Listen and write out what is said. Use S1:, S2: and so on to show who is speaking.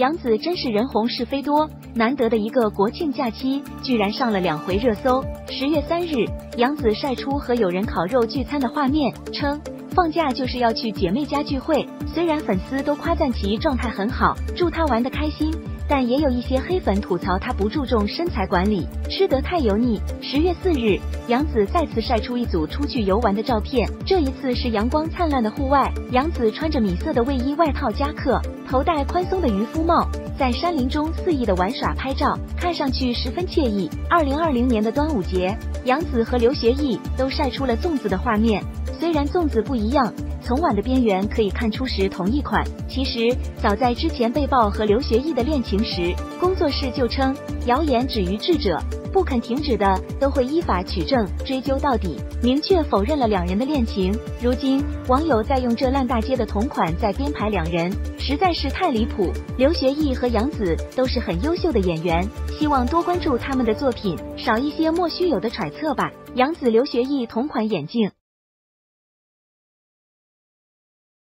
S1: 杨紫真是人红是非多，难得的一个国庆假期，居然上了2回热搜。10月3日，杨紫晒出和友人烤肉聚餐的画面，称放假就是要去姐妹家聚会。虽然粉丝都夸赞其状态很好，祝她玩得开心，但也有一些黑粉吐槽她不注重身材管理，吃得太油腻。10月4日，杨紫再次晒出一组出去游玩的照片，这一次是阳光灿烂的户外。杨紫穿着米色的卫衣外套夹克，头戴宽松的渔夫帽，在山林中肆意的玩耍拍照，看上去十分惬意。2020年的端午节，杨紫和刘学义都晒出了粽子的画面，虽然粽子不一样，从碗的边缘可以看出是同一款。其实早在之前被曝和刘学义的恋情时，工作室就称谣言止于智者，不肯停止的都会依法取证追究到底，明确否认了2人的恋情。如今网友在用这烂大街的同款在编排2人，实在是太离谱。刘学义和杨紫都是很优秀的演员，希望多关注他们的作品，少一些莫须有的揣测吧。杨紫刘学义同款眼镜。